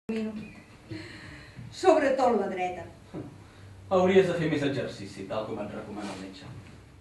Sobretot la dreta. Hauries de fer més exercici, tal com et recomana el metge.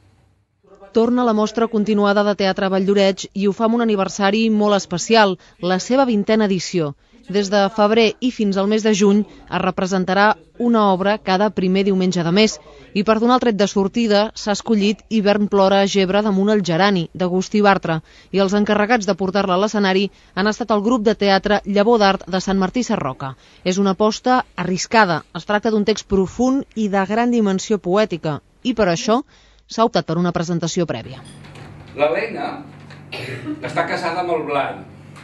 Torna la mostra continuada de teatre Valldoreix i ho fa amb un aniversari molt especial, la seva 20a edició. Des de febrer i fins al mes de juny es representarà una obra cada primer diumenge de mes i per donar el tret de sortida s'ha escollit Hivern plora a Gebre damunt el gerani, d'Agustí Bartra, i els encarregats de portar-la a l'escenari han estat el grup de teatre Llavor d'Art de Sant Martí Sarroca. És una aposta arriscada, es tracta d'un text profund i de gran dimensió poètica, i per això s'ha optat per una presentació prèvia. L'Helena està casada amb el Blai,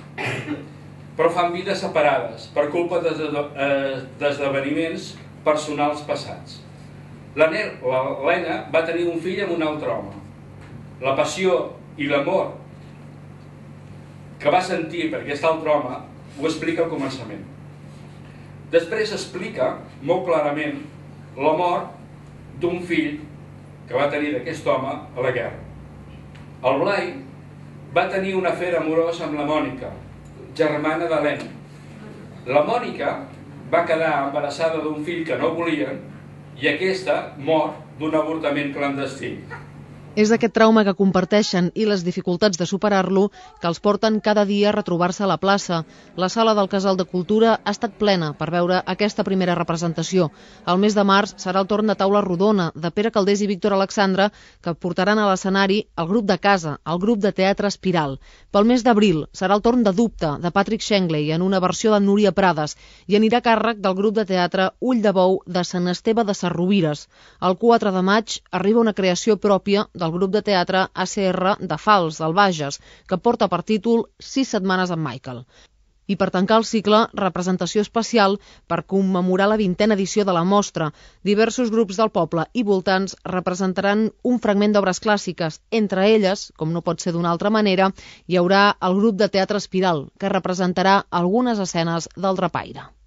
però fan vides separades per culpa d'esdeveniments personals passats. L'Helena va tenir un fill amb un altre home. La passió i l'amor que va sentir per aquest altre home ho explica al començament. Després explica molt clarament la mort d'un fill que va tenir d'aquest home a la guerra. El Blai va tenir un afer amorós amb la Mònica, germana d'Helena. La Mònica va quedar embarassada d'un fill que no volien i aquesta mor d'un avortament clandestí. És aquest trauma que comparteixen i les dificultats de superar-lo que els porten cada dia a retrobar-se a la plaça. La sala del Casal de Cultura ha estat plena per veure aquesta primera representació. El mes de març serà el torn de Taula Rodona, de Pere Calders i Víctor Alexandre, que portaran a l'escenari el grup de casa, el grup de teatre Espiral. Pel mes d'abril serà el torn de Dubte, de Patrick Shengley, en una versió de Núria Prades, i anirà a càrrec del grup de teatre Ull de Bou de Sant Esteve de Sarrovires. El 4 de maig arriba una creació pròpia del grup de teatre ACR de Fals, del Bages, que porta per títol 6 setmanes amb Michael. I per tancar el cicle, representació especial per commemorar la 20a edició de la mostra. Diversos grups del poble i voltants representaran un fragment d'obres clàssiques. Entre elles, com no pot ser d'una altra manera, hi haurà el grup de teatre Espiral, que representarà algunes escenes del Drapaire.